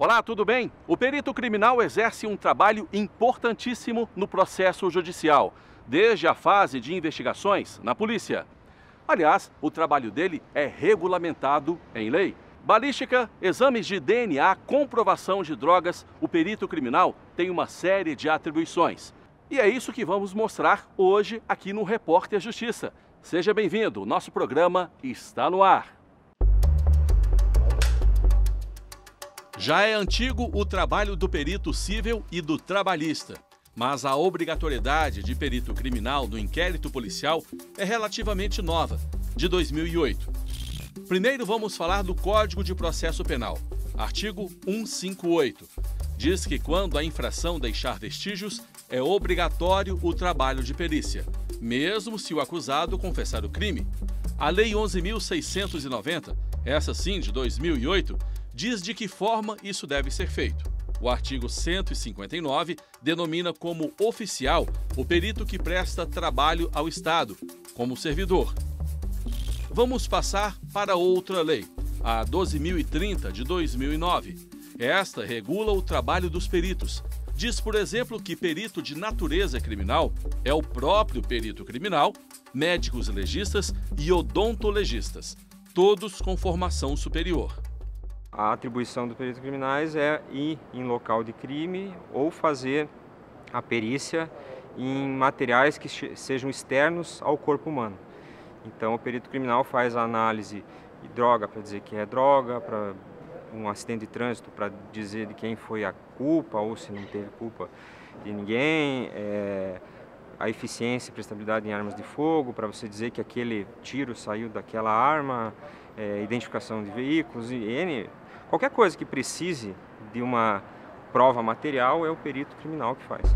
Olá, tudo bem? O perito criminal exerce um trabalho importantíssimo no processo judicial, desde a fase de investigações na polícia. Aliás, o trabalho dele é regulamentado em lei. Balística, exames de DNA, comprovação de drogas, o perito criminal tem uma série de atribuições. E é isso que vamos mostrar hoje aqui no Repórter Justiça. Seja bem-vindo, nosso programa está no ar. Já é antigo o trabalho do perito civil e do trabalhista, mas a obrigatoriedade de perito criminal no inquérito policial é relativamente nova, de 2008. Primeiro vamos falar do Código de Processo Penal, artigo 158. Diz que quando a infração deixar vestígios, é obrigatório o trabalho de perícia, mesmo se o acusado confessar o crime. A Lei 11.690, essa sim de 2008, diz de que forma isso deve ser feito. O artigo 159 denomina como oficial o perito que presta trabalho ao Estado, como servidor. Vamos passar para outra lei, a 12.030 de 2009. Esta regula o trabalho dos peritos. Diz, por exemplo, que perito de natureza criminal é o próprio perito criminal, médicos legistas e odontolegistas, todos com formação superior. A atribuição dos peritos criminais é ir em local de crime ou fazer a perícia em materiais que sejam externos ao corpo humano. Então, o perito criminal faz a análise de droga para dizer que é droga, para um acidente de trânsito para dizer de quem foi a culpa ou se não teve culpa de ninguém, a eficiência e prestabilidade em armas de fogo, para você dizer que aquele tiro saiu daquela arma, identificação de veículos, qualquer coisa que precise de uma prova material é o perito criminal que faz.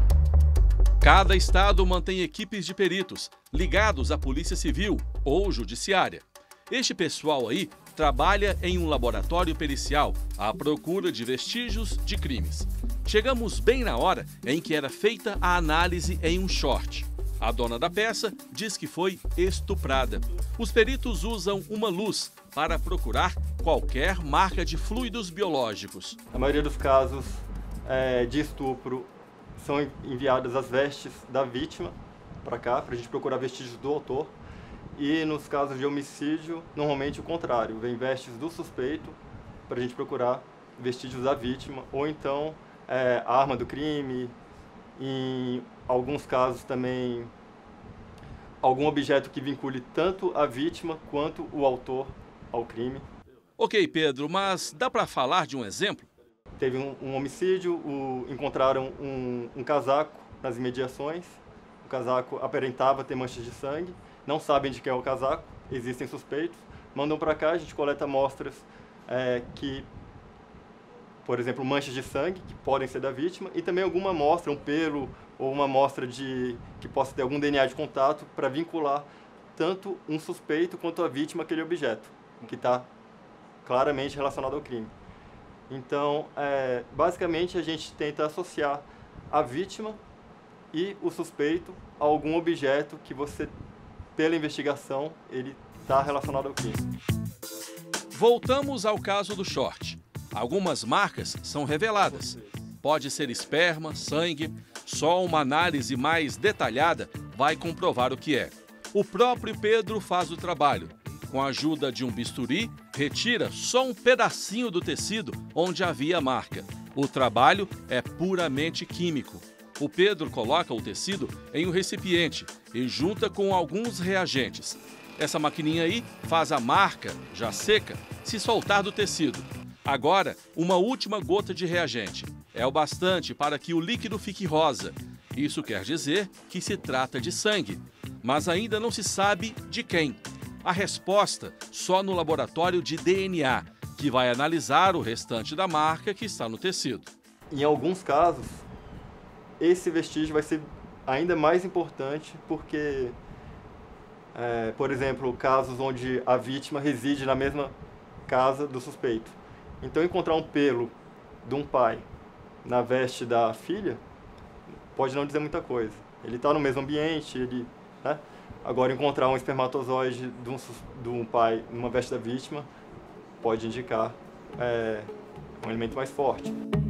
Cada estado mantém equipes de peritos ligados à Polícia Civil ou Judiciária. Este pessoal aí trabalha em um laboratório pericial à procura de vestígios de crimes. Chegamos bem na hora em que era feita a análise em um short. A dona da peça diz que foi estuprada. Os peritos usam uma luz para procurar qualquer marca de fluidos biológicos. Na maioria dos casos de estupro, são enviadas as vestes da vítima para cá, para a gente procurar vestígios do autor. E nos casos de homicídio, normalmente o contrário, vem vestes do suspeito para a gente procurar vestígios da vítima, ou então a arma do crime, em alguns casos também algum objeto que vincule tanto a vítima quanto o autor ao crime. Ok, Pedro, mas dá para falar de um exemplo? Teve um homicídio, encontraram um casaco nas imediações, o casaco aparentava ter manchas de sangue, não sabem de quem é o casaco, existem suspeitos, mandam para cá, a gente coleta amostras que, por exemplo, manchas de sangue, que podem ser da vítima, e também alguma amostra, um pelo ou uma amostra que possa ter algum DNA de contato para vincular tanto um suspeito quanto a vítima àquele objeto, que está claramente relacionado ao crime. Então, basicamente, a gente tenta associar a vítima e o suspeito a algum objeto que você, pela investigação, ele está relacionado ao crime. Voltamos ao caso do short. Algumas marcas são reveladas. Pode ser esperma, sangue, só uma análise mais detalhada vai comprovar o que é. O próprio Pedro faz o trabalho. Com a ajuda de um bisturi, retira só um pedacinho do tecido onde havia a marca. O trabalho é puramente químico. O Pedro coloca o tecido em um recipiente e junta com alguns reagentes. Essa maquininha aí faz a marca, já seca, se soltar do tecido. Agora, uma última gota de reagente. É o bastante para que o líquido fique rosa. Isso quer dizer que se trata de sangue, mas ainda não se sabe de quem. A resposta só no laboratório de DNA, que vai analisar o restante da marca que está no tecido. Em alguns casos, esse vestígio vai ser ainda mais importante porque, por exemplo, casos onde a vítima reside na mesma casa do suspeito. Então, encontrar um pelo de um pai na veste da filha pode não dizer muita coisa. Ele está no mesmo ambiente, né? Agora, encontrar um espermatozoide de um pai numa veste da vítima pode indicar um elemento mais forte.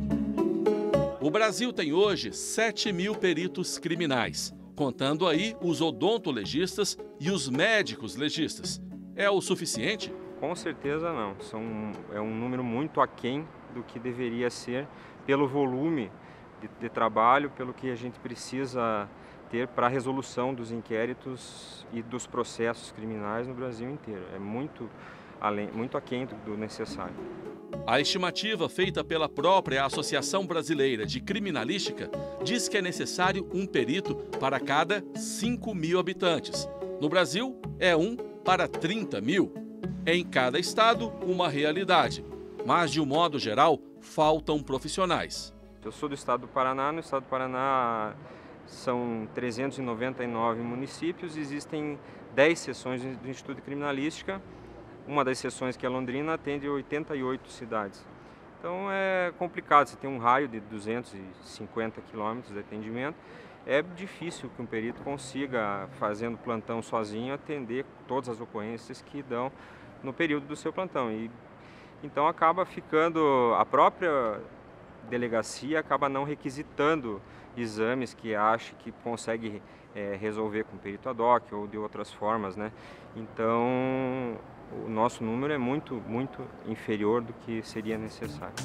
O Brasil tem hoje 7.000 peritos criminais, contando aí os odontolegistas e os médicos legistas. É o suficiente? Com certeza não. É um número muito aquém do que deveria ser pelo volume de trabalho, pelo que a gente precisa ter para a resolução dos inquéritos e dos processos criminais no Brasil inteiro. É muito aquém do necessário. A estimativa feita pela própria Associação Brasileira de Criminalística diz que é necessário um perito para cada 5.000 habitantes. No Brasil, é um para 30.000. Em cada estado, uma realidade. Mas, de um modo geral, faltam profissionais. Eu sou do estado do Paraná. No estado do Paraná são 399 municípios. Existem 10 seções do Instituto de Criminalística. Uma das seções, que é Londrina, atende 88 cidades. Então é complicado, você tem um raio de 250 quilômetros de atendimento. É difícil que um perito consiga, fazendo plantão sozinho, atender todas as ocorrências que dão no período do seu plantão. Então acaba ficando, a própria delegacia acaba não requisitando exames que acha que consegue resolver com perito ad hoc ou de outras formas, né? Então o nosso número é muito inferior do que seria necessário.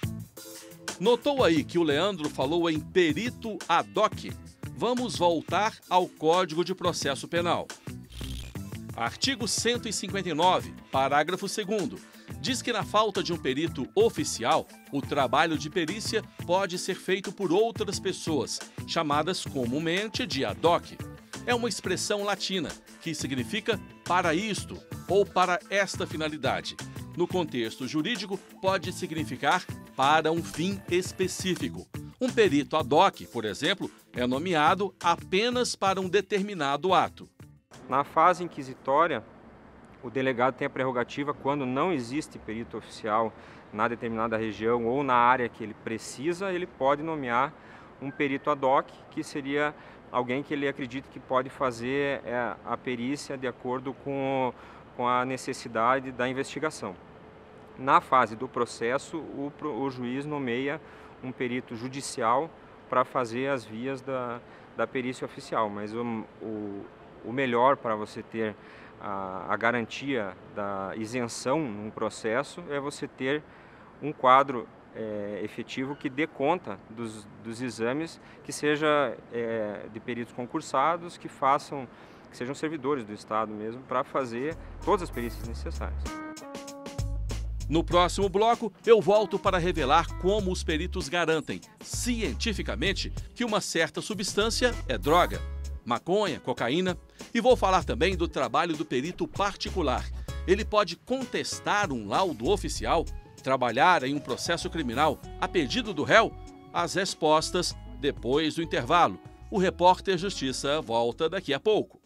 Notou aí que o Leandro falou em perito ad hoc? Vamos voltar ao Código de Processo Penal. Artigo 159, parágrafo 2º, diz que na falta de um perito oficial, o trabalho de perícia pode ser feito por outras pessoas, chamadas comumente de ad hoc. É uma expressão latina que significa para isto ou para esta finalidade. No contexto jurídico, pode significar para um fim específico. Um perito ad hoc, por exemplo, é nomeado apenas para um determinado ato. Na fase inquisitória, o delegado tem a prerrogativa, quando não existe perito oficial na determinada região ou na área que ele precisa, ele pode nomear um perito ad hoc, que seria alguém que ele acredita que pode fazer a perícia de acordo com a necessidade da investigação. Na fase do processo, o juiz nomeia um perito judicial para fazer as vias da perícia oficial, mas o melhor para você ter a garantia da isenção num processo é você ter um quadro efetivo que dê conta dos exames, que seja de peritos concursados, que sejam servidores do Estado mesmo, para fazer todas as perícias necessárias. No próximo bloco, eu volto para revelar como os peritos garantem, cientificamente, que uma certa substância é droga, maconha, cocaína, e vou falar também do trabalho do perito particular. Ele pode contestar um laudo oficial, trabalhar em um processo criminal a pedido do réu? As respostas depois do intervalo. O Repórter Justiça volta daqui a pouco.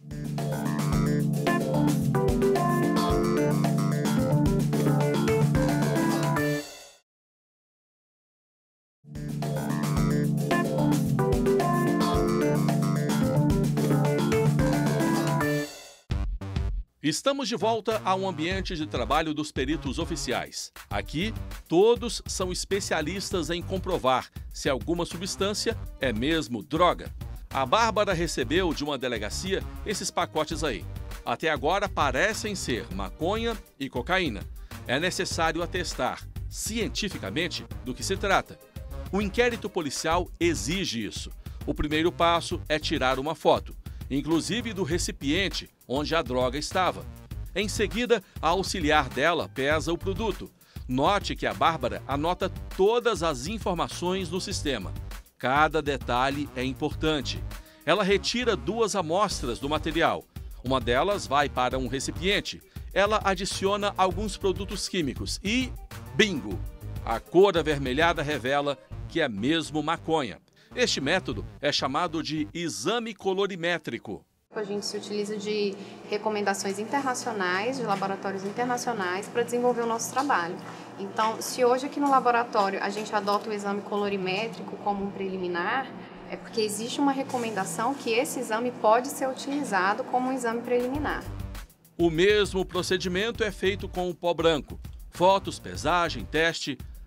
Estamos de volta ao ambiente de trabalho dos peritos oficiais. Aqui, todos são especialistas em comprovar se alguma substância é mesmo droga. A Bárbara recebeu de uma delegacia esses pacotes aí. Até agora parecem ser maconha e cocaína. É necessário atestar, cientificamente, do que se trata. O inquérito policial exige isso. O primeiro passo é tirar uma foto, inclusive do recipiente onde a droga estava. Em seguida, a auxiliar dela pesa o produto. Note que a Bárbara anota todas as informações no sistema. Cada detalhe é importante. Ela retira 2 amostras do material. Uma delas vai para um recipiente. Ela adiciona alguns produtos químicos e, bingo! A cor avermelhada revela que é mesmo maconha. Este método é chamado de exame colorimétrico. A gente se utiliza de recomendações internacionais, de laboratórios internacionais, para desenvolver o nosso trabalho. Então, se hoje aqui no laboratório a gente adota o exame colorimétrico como um preliminar, é porque existe uma recomendação que esse exame pode ser utilizado como um exame preliminar. O mesmo procedimento é feito com o pó branco. Fotos, pesagem, teste.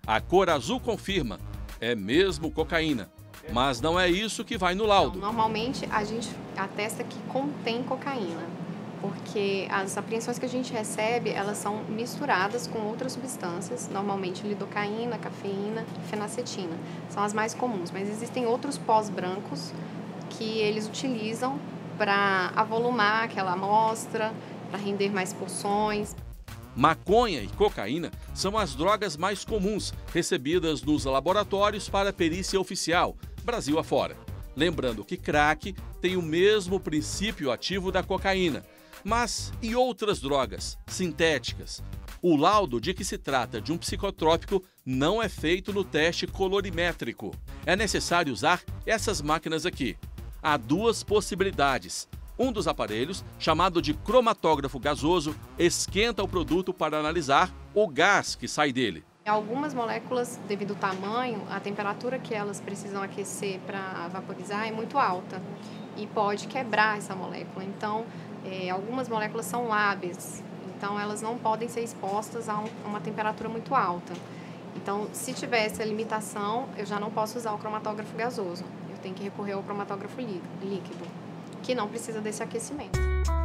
A cor azul confirma, é mesmo cocaína. Mas não é isso que vai no laudo. Normalmente a gente atesta que contém cocaína, porque as apreensões que a gente recebe, elas são misturadas com outras substâncias, normalmente lidocaína, cafeína e fenacetina. São as mais comuns, mas existem outros pós brancos que eles utilizam para avolumar aquela amostra, para render mais porções. Maconha e cocaína são as drogas mais comuns recebidas nos laboratórios para perícia oficial, Brasil afora. Lembrando que crack tem o mesmo princípio ativo da cocaína. Mas e outras drogas sintéticas? O laudo de que se trata de um psicotrópico não é feito no teste colorimétrico. É necessário usar essas máquinas aqui. Há duas possibilidades. Um dos aparelhos, chamado de cromatógrafo gasoso, esquenta o produto para analisar o gás que sai dele. Algumas moléculas, devido ao tamanho, a temperatura que elas precisam aquecer para vaporizar é muito alta e pode quebrar essa molécula. Então, algumas moléculas são lábeis, então elas não podem ser expostas a uma temperatura muito alta. Então, se tiver essa limitação, eu já não posso usar o cromatógrafo gasoso. Eu tenho que recorrer ao cromatógrafo líquido, que não precisa desse aquecimento.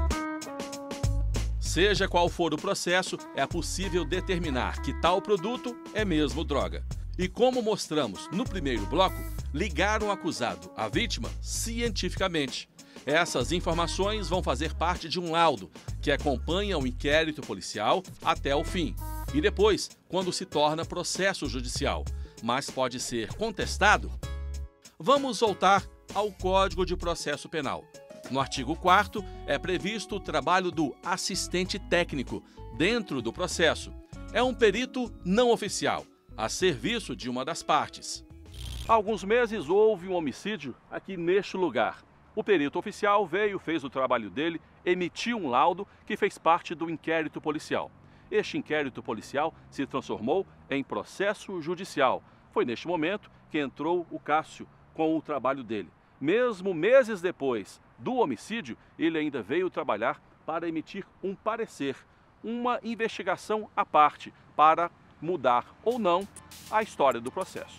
Seja qual for o processo, é possível determinar que tal produto é mesmo droga. E como mostramos no primeiro bloco, ligar o acusado à vítima cientificamente. Essas informações vão fazer parte de um laudo que acompanha o inquérito policial até o fim. E depois, quando se torna processo judicial, mas pode ser contestado. Vamos voltar ao Código de Processo Penal. No artigo 4º, é previsto o trabalho do assistente técnico dentro do processo. É um perito não oficial, a serviço de uma das partes. Há alguns meses houve um homicídio aqui neste lugar. O perito oficial veio, fez o trabalho dele, emitiu um laudo que fez parte do inquérito policial. Este inquérito policial se transformou em processo judicial. Foi neste momento que entrou o Cássio com o trabalho dele. Mesmo meses depois do homicídio, ele ainda veio trabalhar para emitir um parecer, uma investigação à parte, para mudar ou não a história do processo.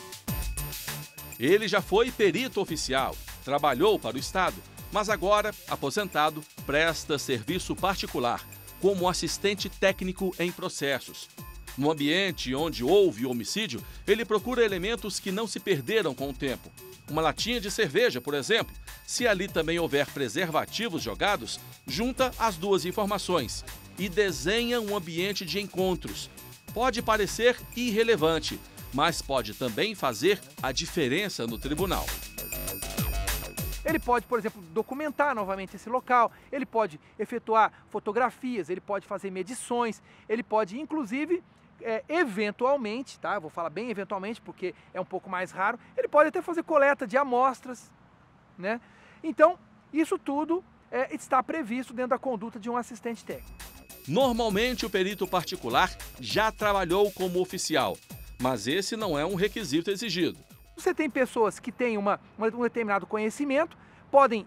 Ele já foi perito oficial, trabalhou para o Estado, mas agora, aposentado, presta serviço particular como assistente técnico em processos. No ambiente onde houve o homicídio, ele procura elementos que não se perderam com o tempo. Uma latinha de cerveja, por exemplo. Se ali também houver preservativos jogados, junta as duas informações e desenha um ambiente de encontros. Pode parecer irrelevante, mas pode também fazer a diferença no tribunal. Ele pode, por exemplo, documentar novamente esse local, ele pode efetuar fotografias, ele pode fazer medições, ele pode, inclusive, eventualmente, tá? Vou falar bem eventualmente porque é um pouco mais raro, ele pode até fazer coleta de amostras, né? Então, isso tudo está previsto dentro da conduta de um assistente técnico. Normalmente, o perito particular já trabalhou como oficial, mas esse não é um requisito exigido. Você tem pessoas que têm um determinado conhecimento, podem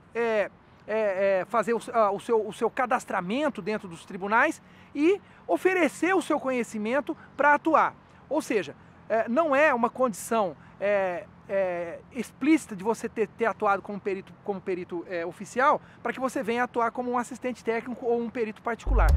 fazer o seu cadastramento dentro dos tribunais e oferecer o seu conhecimento para atuar. Ou seja, não é uma condição explícita de você ter atuado como perito oficial para que você venha atuar como um assistente técnico ou um perito particular.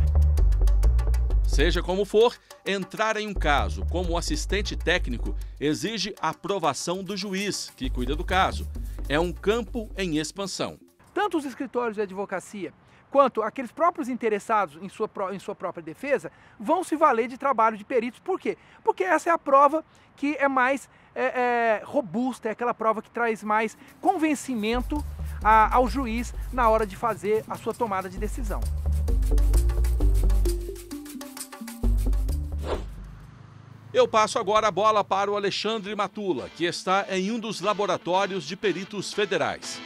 Seja como for, entrar em um caso como assistente técnico exige a aprovação do juiz que cuida do caso. É um campo em expansão. Tanto os escritórios de advocacia quanto aqueles próprios interessados em sua própria defesa vão se valer de trabalho de peritos. Por quê? Porque essa é a prova que é mais robusta, é aquela prova que traz mais convencimento ao juiz na hora de fazer a sua tomada de decisão. Eu passo agora a bola para o Alexandre Matula, que está em um dos laboratórios de peritos federais.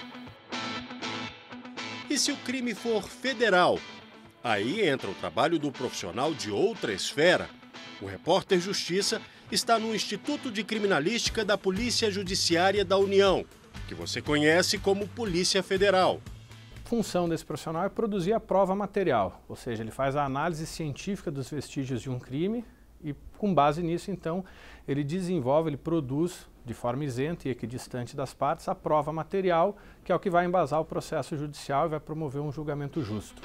E se o crime for federal? Aí entra o trabalho do profissional de outra esfera. O repórter Justiça está no Instituto de Criminalística da Polícia Judiciária da União, que você conhece como Polícia Federal. A função desse profissional é produzir a prova material, ou seja, ele faz a análise científica dos vestígios de um crime e, com base nisso, então, ele desenvolve, ele produz de forma isenta e equidistante das partes a prova material, que é o que vai embasar o processo judicial e vai promover um julgamento justo.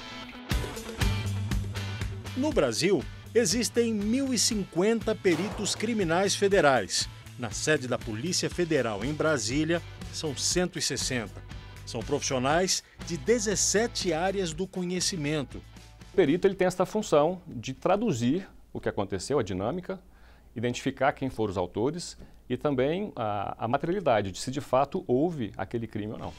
No Brasil, existem 1.050 peritos criminais federais. Na sede da Polícia Federal em Brasília, são 160. São profissionais de 17 áreas do conhecimento. O perito ele tem essa função de traduzir o que aconteceu, a dinâmica, identificar quem foram os autores e também a materialidade de se de fato houve aquele crime ou não.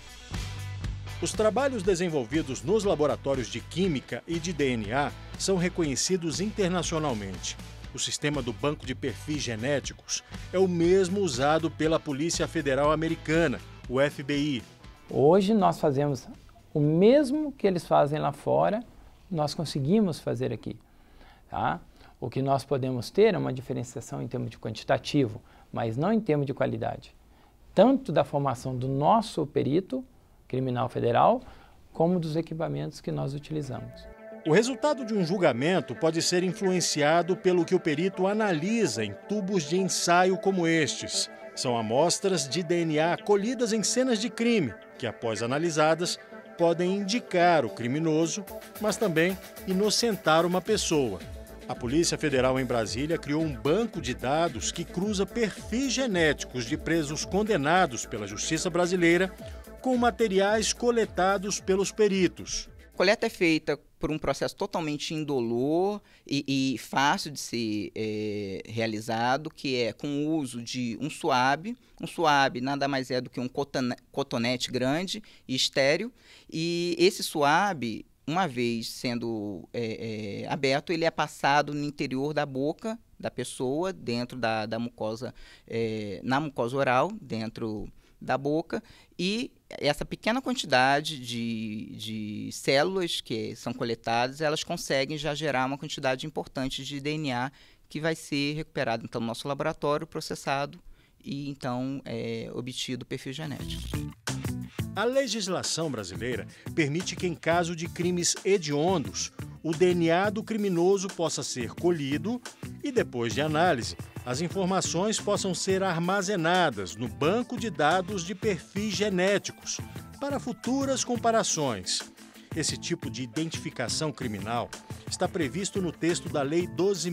Os trabalhos desenvolvidos nos laboratórios de Química e de DNA são reconhecidos internacionalmente. O sistema do Banco de Perfis Genéticos é o mesmo usado pela Polícia Federal Americana, o FBI. Hoje nós fazemos o mesmo que eles fazem lá fora, nós conseguimos fazer aqui. Tá? O que nós podemos ter é uma diferenciação em termos de quantitativo, mas não em termos de qualidade. Tanto da formação do nosso perito criminal federal, como dos equipamentos que nós utilizamos. O resultado de um julgamento pode ser influenciado pelo que o perito analisa em tubos de ensaio como estes. São amostras de DNA colhidas em cenas de crime, que após analisadas, podem indicar o criminoso, mas também inocentar uma pessoa. A Polícia Federal em Brasília criou um banco de dados que cruza perfis genéticos de presos condenados pela Justiça brasileira com materiais coletados pelos peritos. A coleta é feita por um processo totalmente indolor e fácil de ser realizado, que é com o uso de um suave. Um suave nada mais é do que um cotonete grande e estéril. E esse suave, uma vez sendo aberto, ele é passado no interior da boca da pessoa, dentro da mucosa, na mucosa oral, dentro da boca, e essa pequena quantidade de células que são coletadas, elas conseguem já gerar uma quantidade importante de DNA que vai ser recuperado então no nosso laboratório, processado e então obtido o perfil genético. A legislação brasileira permite que, em caso de crimes hediondos, o DNA do criminoso possa ser colhido e, depois de análise, as informações possam ser armazenadas no banco de dados de perfis genéticos para futuras comparações. Esse tipo de identificação criminal está previsto no texto da Lei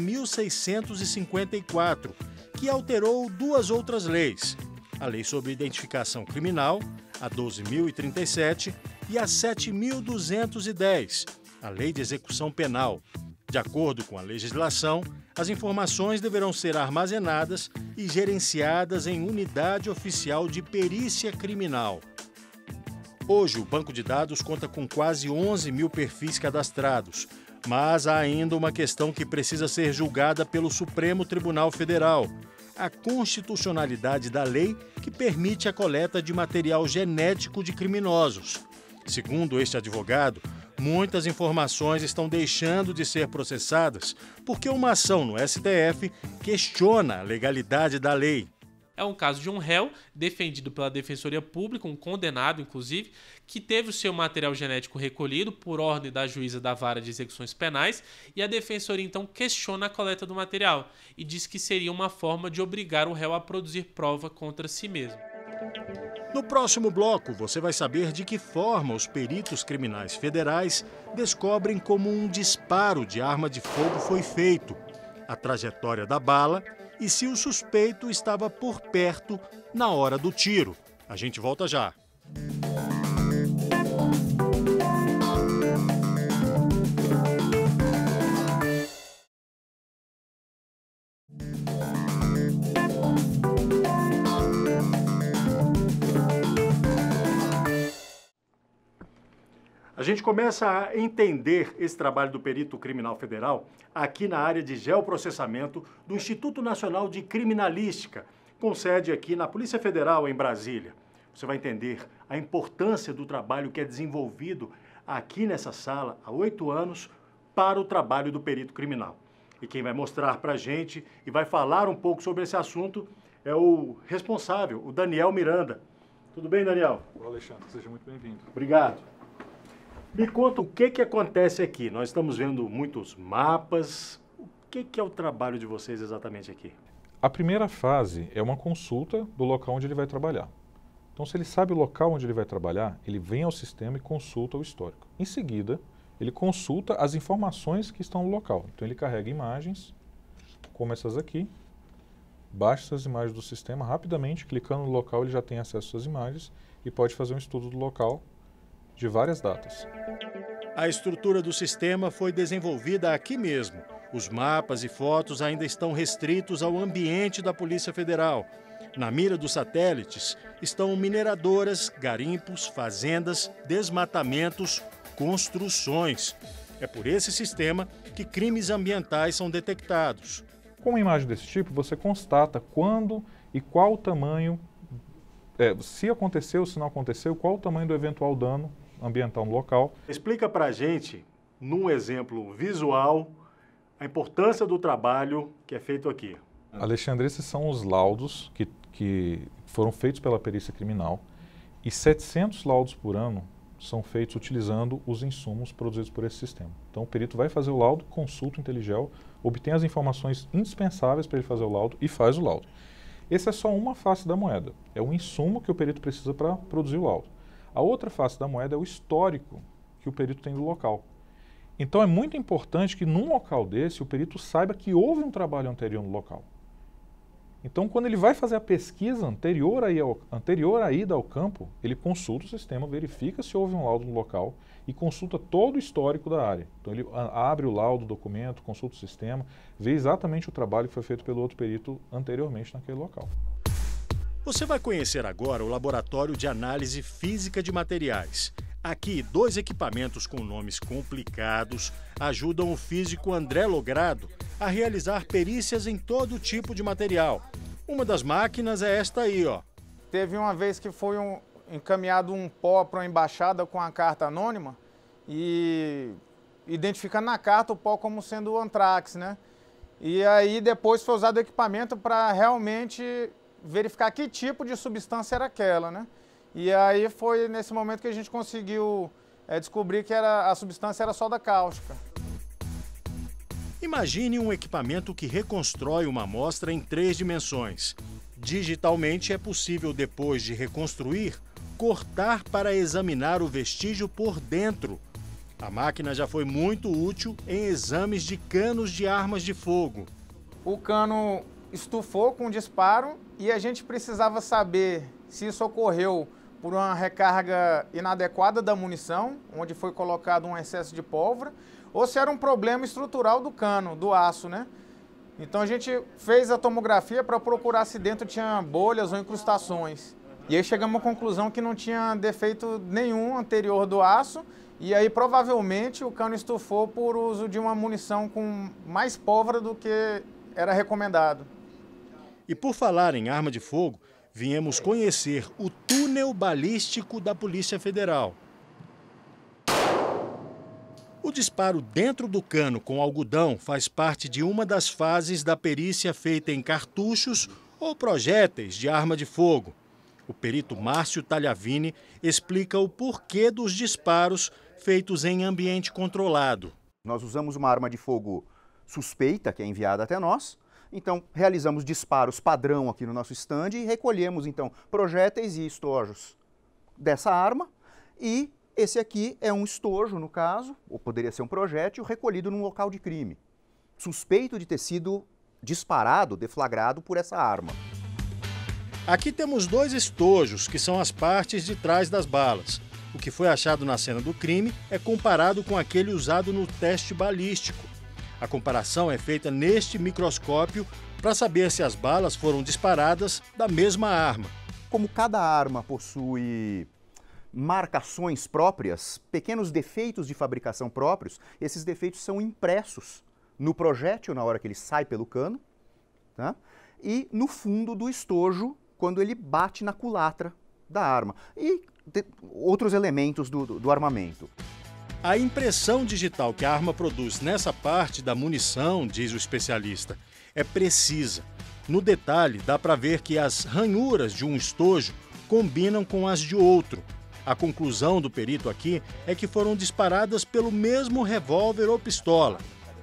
12.654, que alterou duas outras leis: a Lei sobre Identificação Criminal, a 12.037, e a 7.210, a Lei de Execução Penal. De acordo com a legislação, as informações deverão ser armazenadas e gerenciadas em unidade oficial de perícia criminal. Hoje, o banco de dados conta com quase 11 mil perfis cadastrados, mas há ainda uma questão que precisa ser julgada pelo Supremo Tribunal Federal: a constitucionalidade da lei que permite a coleta de material genético de criminosos. Segundo este advogado, muitas informações estão deixando de ser processadas porque uma ação no STF questiona a legalidade da lei. É um caso de um réu defendido pela Defensoria Pública, um condenado, inclusive, que teve o seu material genético recolhido por ordem da juíza da Vara de Execuções Penais, e a Defensoria, então, questiona a coleta do material e diz que seria uma forma de obrigar o réu a produzir prova contra si mesmo. No próximo bloco, você vai saber de que forma os peritos criminais federais descobrem como um disparo de arma de fogo foi feito, a trajetória da bala e se o suspeito estava por perto na hora do tiro. A gente volta já. A gente começa a entender esse trabalho do perito criminal federal aqui na área de geoprocessamento do Instituto Nacional de Criminalística, com sede aqui na Polícia Federal em Brasília. Você vai entender a importância do trabalho que é desenvolvido aqui nessa sala há 8 anos para o trabalho do perito criminal. E quem vai mostrar para a gente e vai falar um pouco sobre esse assunto é o responsável, o Daniel Miranda. Tudo bem, Daniel? Olá, Alexandre. Seja muito bem-vindo. Obrigado. Me conta o que acontece aqui. Nós estamos vendo muitos mapas. O que é o trabalho de vocês exatamente aqui? A primeira fase é uma consulta do local onde ele vai trabalhar. Então, se ele sabe o local onde ele vai trabalhar, ele vem ao sistema e consulta o histórico. Em seguida, ele consulta as informações que estão no local. Então, ele carrega imagens, como essas aqui, baixa essas imagens do sistema rapidamente, clicando no local ele já tem acesso às imagens e pode fazer um estudo do local de várias datas. A estrutura do sistema foi desenvolvida aqui mesmo. Os mapas e fotos ainda estão restritos ao ambiente da Polícia Federal. Na mira dos satélites estão mineradoras, garimpos, fazendas, desmatamentos, construções. É por esse sistema que crimes ambientais são detectados. Com uma imagem desse tipo, você constata quando e qual o tamanho, se aconteceu, se não aconteceu, qual o tamanho do eventual dano ambiental no local. Explica pra gente, num exemplo visual, a importância do trabalho que é feito aqui. Alexandre, esses são os laudos que foram feitos pela perícia criminal e 700 laudos por ano são feitos utilizando os insumos produzidos por esse sistema. Então o perito vai fazer o laudo, consulta o Inteligel, obtém as informações indispensáveis para ele fazer o laudo e faz o laudo. Essa é só uma face da moeda, é o insumo que o perito precisa para produzir o laudo. A outra face da moeda é o histórico que o perito tem do local. Então é muito importante que num local desse o perito saiba que houve um trabalho anterior no local. Então, quando ele vai fazer a pesquisa anterior à ida ao campo, ele consulta o sistema, verifica se houve um laudo no local e consulta todo o histórico da área. Então, ele abre o laudo, o documento, consulta o sistema, vê exatamente o trabalho que foi feito pelo outro perito anteriormente naquele local. Você vai conhecer agora o Laboratório de Análise Física de Materiais. Aqui, 2 equipamentos com nomes complicados ajudam o físico André Logrado a realizar perícias em todo tipo de material. Uma das máquinas é esta aí, ó. Teve uma vez que foi encaminhado um pó para uma embaixada com a carta anônima e identificando na carta o pó como sendo o antrax, né? E aí depois foi usado o equipamento para realmente verificar que tipo de substância era aquela, né? E aí foi nesse momento que a gente conseguiu descobrir que a substância era soda cáustica. Imagine um equipamento que reconstrói uma amostra em 3 dimensões. Digitalmente é possível, depois de reconstruir, cortar para examinar o vestígio por dentro. A máquina já foi muito útil em exames de canos de armas de fogo. O cano estufou com disparo e a gente precisava saber se isso ocorreu por uma recarga inadequada da munição, onde foi colocado um excesso de pólvora, ou se era um problema estrutural do cano, do aço, né? Então a gente fez a tomografia para procurar se dentro tinha bolhas ou incrustações. E aí chegamos à conclusão que não tinha defeito nenhum anterior do aço, e aí provavelmente o cano estufou por uso de uma munição com mais pólvora do que era recomendado. E por falar em arma de fogo, viemos conhecer o túnel balístico da Polícia Federal. O disparo dentro do cano com algodão faz parte de uma das fases da perícia feita em cartuchos ou projéteis de arma de fogo. O perito Márcio Tagliavini explica o porquê dos disparos feitos em ambiente controlado. Nós usamos uma arma de fogo suspeita, que é enviada até nós. Então, realizamos disparos padrão aqui no nosso stand e recolhemos, então, projéteis e estojos dessa arma. E esse aqui é um estojo, no caso, ou poderia ser um projétil, recolhido num local de crime, suspeito de ter sido disparado, deflagrado por essa arma. Aqui temos 2 estojos, que são as partes de trás das balas. O que foi achado na cena do crime é comparado com aquele usado no teste balístico. A comparação é feita neste microscópio para saber se as balas foram disparadas da mesma arma. Como cada arma possui marcações próprias, pequenos defeitos de fabricação próprios, esses defeitos são impressos no projétil na hora que ele sai pelo cano, tá? E no fundo do estojo quando ele bate na culatra da arma e outros elementos do armamento. A impressão digital que a arma produz nessa parte da munição, diz o especialista, é precisa. No detalhe, dá para ver que as ranhuras de um estojo combinam com as de outro. A conclusão do perito aqui é que foram disparadas pelo mesmo revólver ou pistola.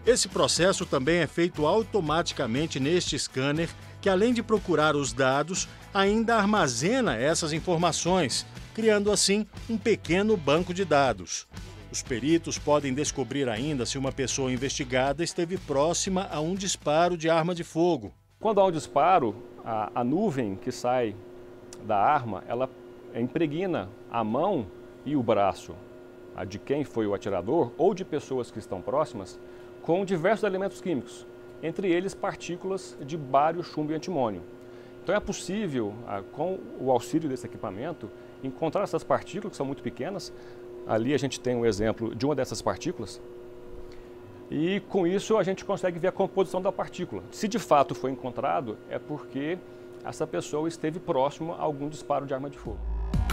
Esse processo também é feito automaticamente neste scanner, que além de procurar os dados, ainda armazena essas informações, criando assim um pequeno banco de dados. Os peritos podem descobrir ainda se uma pessoa investigada esteve próxima a um disparo de arma de fogo. Quando há um disparo, a nuvem que sai da arma, ela impregna a mão e o braço de quem foi o atirador ou de pessoas que estão próximas com diversos elementos químicos, entre eles partículas de bário, chumbo e antimônio. Então é possível, com o auxílio desse equipamento, encontrar essas partículas, que são muito pequenas. Ali a gente tem um exemplo de uma dessas partículas. E com isso a gente consegue ver a composição da partícula. Se de fato foi encontrado, é porque essa pessoa esteve próximo a algum disparo de arma de fogo.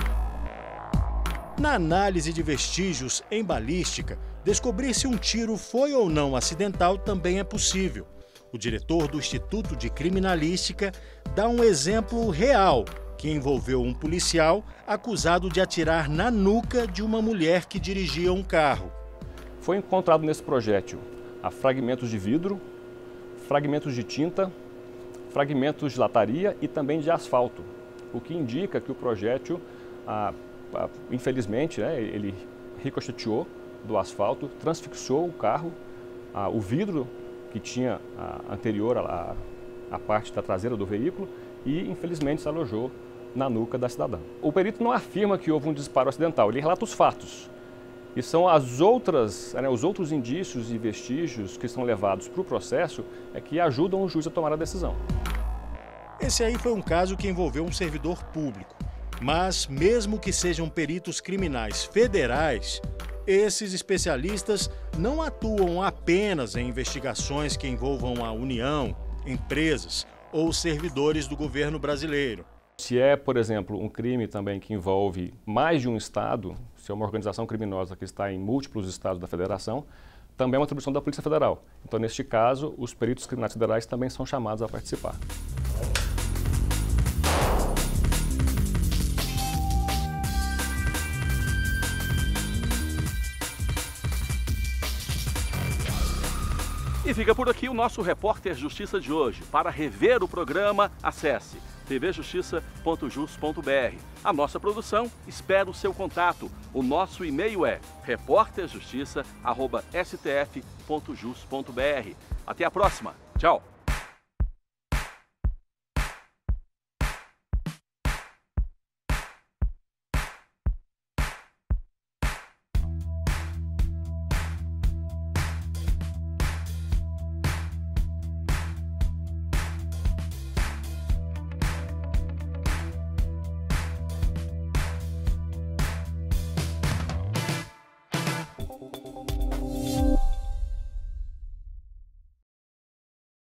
Na análise de vestígios em balística, descobrir se um tiro foi ou não acidental também é possível. O diretor do Instituto de Criminalística dá um exemplo real que envolveu um policial acusado de atirar na nuca de uma mulher que dirigia um carro. Foi encontrado nesse projétil fragmentos de vidro, fragmentos de tinta, fragmentos de lataria e também de asfalto, o que indica que o projétil, infelizmente, ele ricocheteou do asfalto, transfixou o carro, o vidro que tinha anterior à parte da traseira do veículo e, infelizmente, se alojou na nuca da cidadã. O perito não afirma que houve um disparo acidental, ele relata os fatos. E são os outros indícios e vestígios que são levados para o processo que ajudam o juiz a tomar a decisão. Esse aí foi um caso que envolveu um servidor público. Mas, mesmo que sejam peritos criminais federais, esses especialistas não atuam apenas em investigações que envolvam a União, empresas ou servidores do governo brasileiro. Se é, por exemplo, um crime também que envolve mais de um estado, se é uma organização criminosa que está em múltiplos estados da federação, também é uma atribuição da Polícia Federal. Então, neste caso, os peritos criminais federais também são chamados a participar. E fica por aqui o nosso Repórter Justiça de hoje. Para rever o programa, acesse tvjustiça.jus.br. A nossa produção espera o seu contato. O nosso e-mail é repórterjustiça@stf.jus.br. Até a próxima. Tchau.